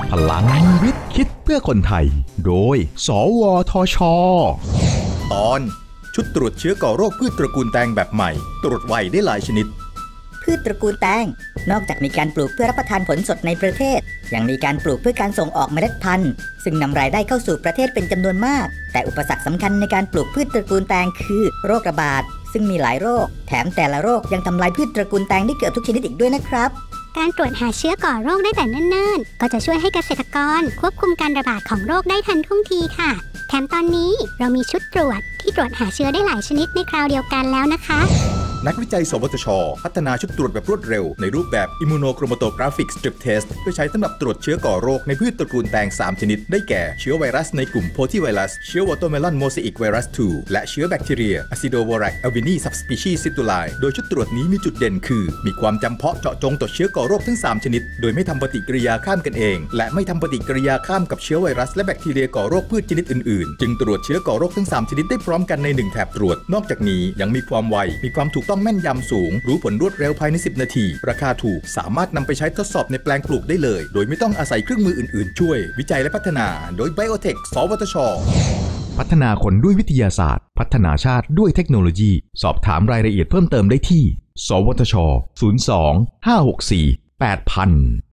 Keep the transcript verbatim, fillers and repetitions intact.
พลังวิทย์คิดเพื่อคนไทยโดยสวทช. ตอนชุดตรวจเชื้อก่อโรคพืชตระกูลแตงแบบใหม่ตรวจไวได้หลายชนิดพืชตระกูลแตงนอกจากมีการปลูกเพื่อรับประทานผลสดในประเทศยังมีการปลูกเพื่อการส่งออกเมล็ดพันธุ์ซึ่งนำรายได้เข้าสู่ประเทศเป็นจำนวนมากแต่อุปสรรคสำคัญในการปลูกพืชตระกูลแตงคือโรคระบาดซึ่งมีหลายโรคแถมแต่ละโรคยังทำลายพืชตระกูลแตงได้เกือบทุกชนิดอีกด้วยนะครับการตรวจหาเชื้อก่อโรคได้แต่เนิ่นๆก็จะช่วยให้เกษตรกรควบคุมการระบาดของโรคได้ทันท่วงทีค่ะแถมตอนนี้เรามีชุดตรวจที่ตรวจหาเชื้อได้หลายชนิดในคราวเดียวกันแล้วนะคะนักวิจัยสวทช.พัฒนาชุดตรวจแบบรวดเร็วในรูปแบบ Immunochromatographic Strip Test เพื่อใช้สำหรับตรวจเชื้อก่อโรคในพืชตระกูลแตงสามชนิดได้แก่เชื้อไวรัสในกลุ่ม Potivirus เชื้อ Watermelon Mosaic Virus ทู และเชื้อแบคทีเรีย Acidovorax alvini subspecies Situli โดยชุดตรวจนี้มีจุดเด่นคือมีความจำเพาะเจาะจงต่อเชื้อก่อโรคทั้งสามชนิดโดยไม่ทำปฏิกิริยาข้ามกันเองและไม่ทำปฏิกิริยาข้ามกับเชื้อไวรัสและแบคทีเรียก่อโรคพืชชนิดอื่นๆจึงตรวจเชื้อก่อโรคทั้งสามชนิดได้พร้อมกันในหนึ่งแถบตรวจนอกจากนี้ยังมีความไวมีความถูกต้องแม่นยำสูงรู้ผลรวดเร็วภายในสิบนาทีราคาถูกสามารถนำไปใช้ทดสอบในแปลงปลูกได้เลยโดยไม่ต้องอาศัยเครื่องมืออื่นๆช่วยวิจัยและพัฒนาโดย Biotech สวทช. พัฒนาคนด้วยวิทยาศาสตร์พัฒนาชาติด้วยเทคโนโลยีสอบถามรายละเอียดเพิ่มเติมได้ที่สวทช ศูนย์ สอง ห้า หก สี่ แปด ศูนย์ ศูนย์